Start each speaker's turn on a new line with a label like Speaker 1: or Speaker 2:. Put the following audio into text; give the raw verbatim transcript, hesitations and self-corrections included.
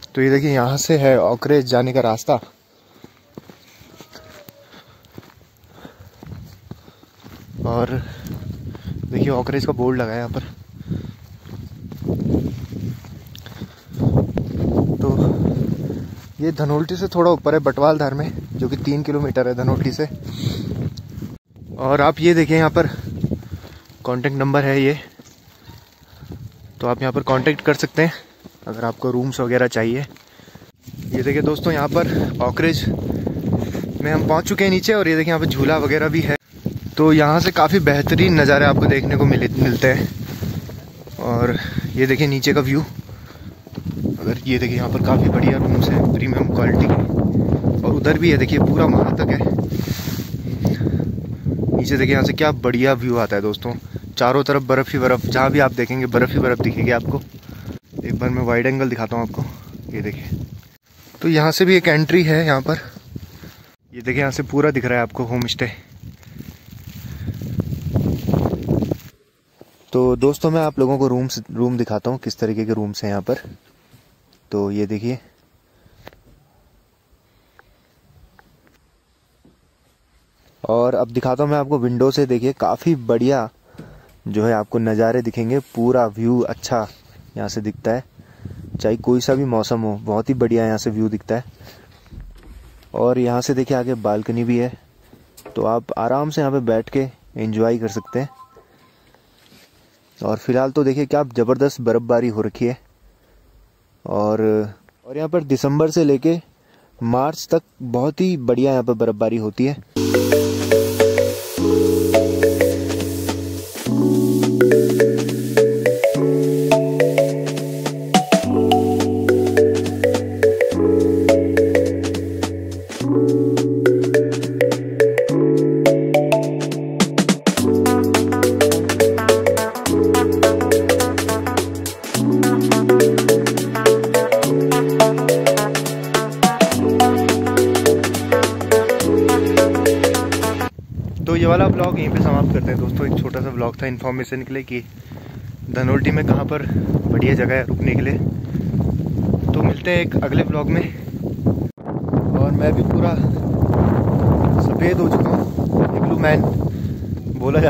Speaker 1: तो ये देखिए यहाँ से है ऑकरेज जाने का रास्ता। और देखिए ऑकरेज का बोर्ड लगा है यहाँ पर। तो ये धनोल्टी से थोड़ा ऊपर है, बटवालधार में, जो कि तीन किलोमीटर है धनोल्टी से। और आप ये देखिए यहाँ पर कॉन्टेक्ट नंबर है ये, तो आप यहाँ पर कांटेक्ट कर सकते हैं अगर आपको रूम्स वगैरह चाहिए। ये देखिए दोस्तों यहाँ पर ऑकरेज में हम पहुँच चुके हैं नीचे, और ये देखिए यहाँ पर झूला वगैरह भी है। तो यहाँ से काफ़ी बेहतरीन नज़ारे आपको देखने को मिले मिलते हैं। और ये देखिए नीचे का व्यू। अगर ये देखिए यहाँ पर काफ़ी बढ़िया रूम्स हैं प्रीमियम क्वालिटी के। और उधर भी है देखिए पूरा वहाँ तक है। नीचे देखिए यहाँ से क्या बढ़िया व्यू आता है दोस्तों, चारों तरफ बर्फ़ ही बर्फ़, जहाँ भी आप देखेंगे बर्फ़ ही बर्फ़ दिखेगी आपको। एक बार मैं वाइड एंगल दिखाता हूँ आपको, ये देखिए। तो यहाँ से भी एक एंट्री है यहाँ पर, ये देखिए यहाँ से पूरा दिख रहा है आपको होम स्टे। तो दोस्तों मैं आप लोगों को रूम्स रूम दिखाता हूँ, किस तरीके के रूम्स हैं यहाँ पर। तो ये देखिए, और अब दिखाता हूँ मैं आपको विंडो से। देखिए काफ़ी बढ़िया जो है आपको नज़ारे दिखेंगे, पूरा व्यू अच्छा यहाँ से दिखता है, चाहे कोई सा भी मौसम हो, बहुत ही बढ़िया यहाँ से व्यू दिखता है। और यहाँ से देखिए आगे बालकनी भी है, तो आप आराम से यहाँ पे बैठ के एंजॉय कर सकते हैं। और फिलहाल तो देखिए क्या ज़बरदस्त बर्फ़बारी हो रखी है। और और यहाँ पर दिसंबर से लेके मार्च तक बहुत ही बढ़िया यहाँ पर बर्फ़बारी होती है। तो ये वाला ब्लॉग यहीं पे समाप्त करते हैं दोस्तों। एक छोटा सा ब्लॉग था इन्फॉर्मेशन के लिए कि धनोल्टी में कहाँ पर बढ़िया जगह है रुकने के लिए। तो मिलते हैं एक अगले ब्लॉग में। और मैं भी पूरा सफ़ेद हो चुका हूँ, ब्लू मैन बोला जा